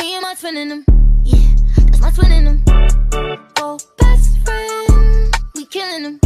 Me and my twin in them. Yeah, that's my twin in them. Oh, best friend, we killing them.